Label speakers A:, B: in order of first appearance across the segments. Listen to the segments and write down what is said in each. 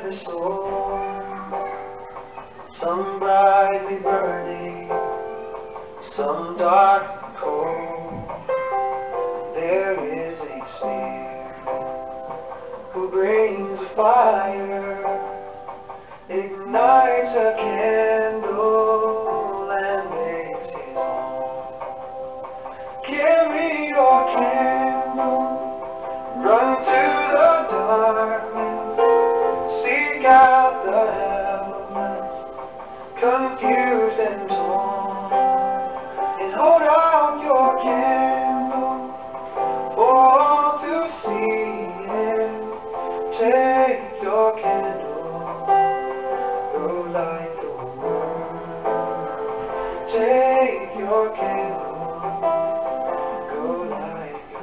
A: every soul, some brightly burning, some dark and cold. There is a spirit who brings a fire, ignites a candle and makes his home. Carry your candle, run to the darkness, seek out the helpless, confused and torn, and hold out your candle for all to see it. Take your candle, go light the world. Take your candle, go light the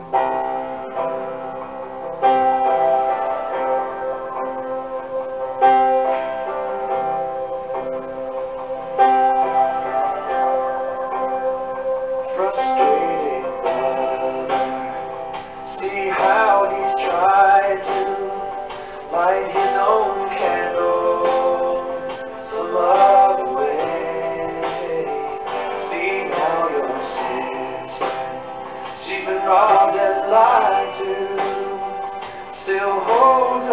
A: frustrated brother, see how he's tried to light his own candle some other way. See now your sister, she's been robbed and lied to, still holds a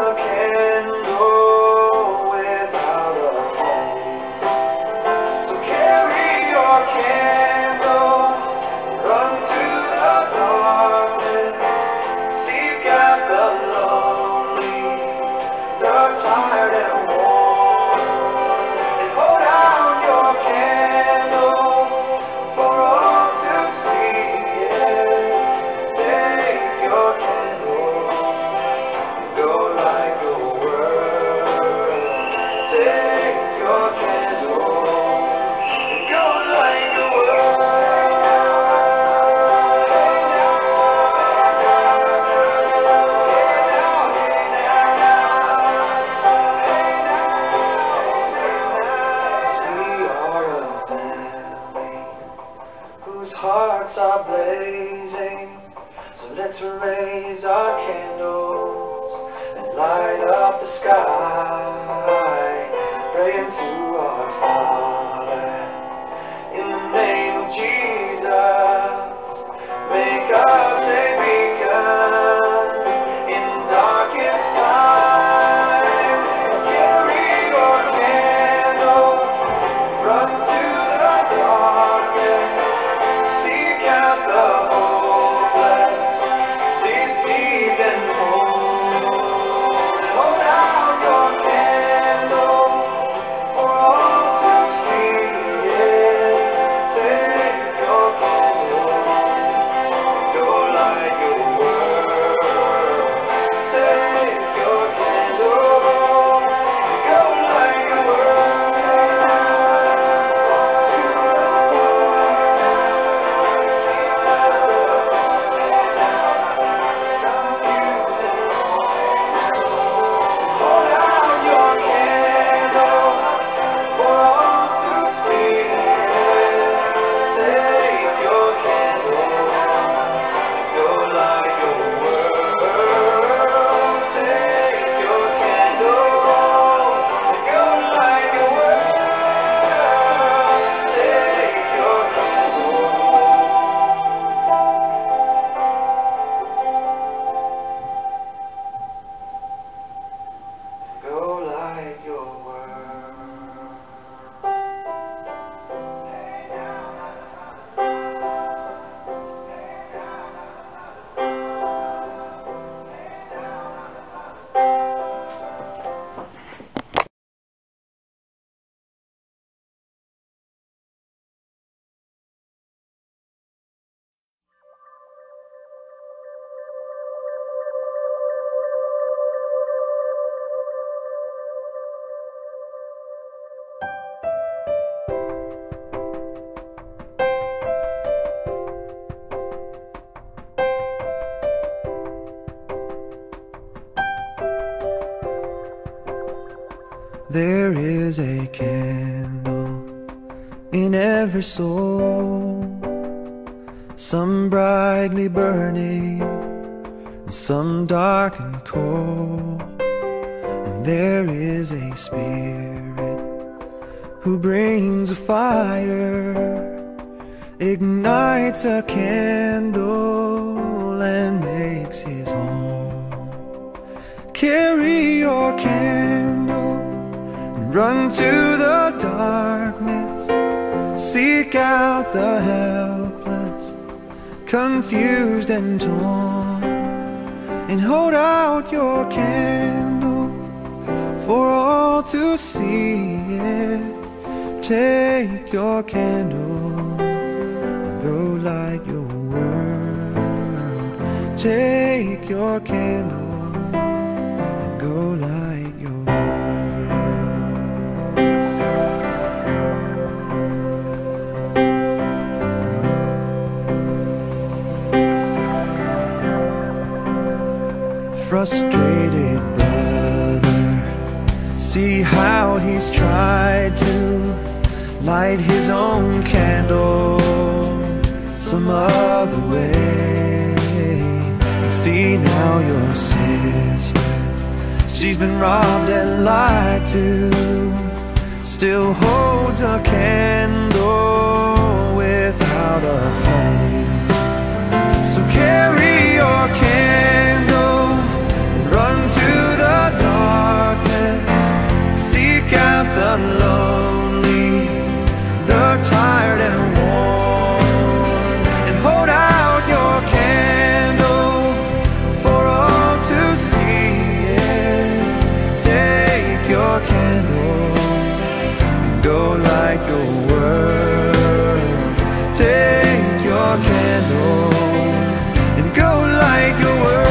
A: candle without a flame. So carry your candle, run to the darkness, seek out the lonely, the tired and worn, and hold out your candle for all to see it. Take your candle, go light the world. Take your candle, go light the hearts are blazing, so let's raise our candles and light up the sky, praying to our Father in the name of Jesus. Make us a beacon in darkest times. Carry your candle, run to the darkness, seek out the hopeless, deceived and bold. Hold out your candle for all to see it. Take your candle, go light your world. Take your candle, go light your world. There is a candle in every soul, some brightly burning and some dark and cold. And There is a spirit who brings a fire, ignites a candle and makes his home. Carry your candle and run to the darkness. Seek out the helpless, confused and torn, and hold out your candle for all to see it. Take your candle and go light your world. Take your candle and go light your world. Frustrated brother, see how he's tried to light his own candle some other way. See now your sister, she's been robbed and lied to, still holds a candle without a flame. So carry your candle and run to the darkness. Seek out the lonely, the tired and worn, and hold out your candle for all to see it. Take your candle and go light your world. Take your candle and go light your world.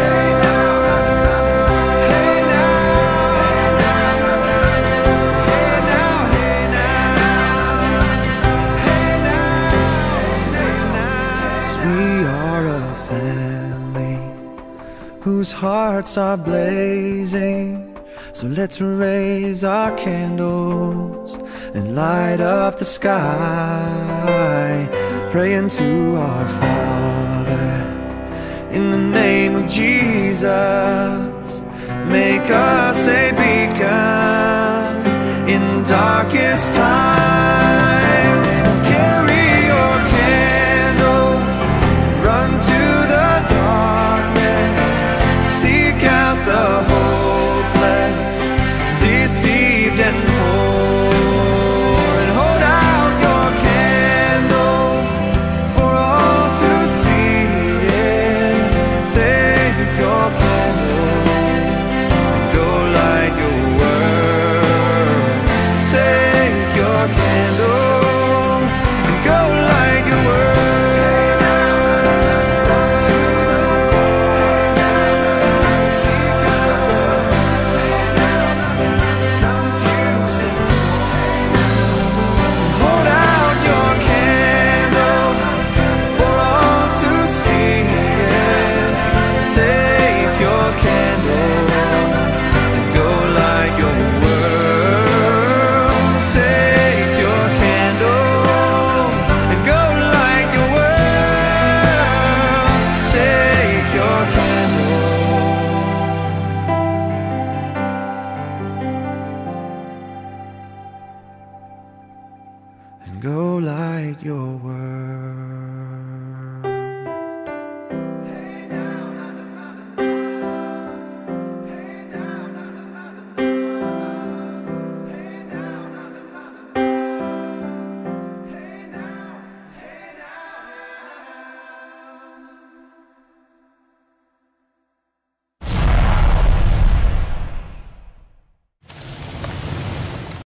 A: Whose hearts are blazing, so let's raise our candles and light up the sky, praying to our Father in the name of Jesus. Make us a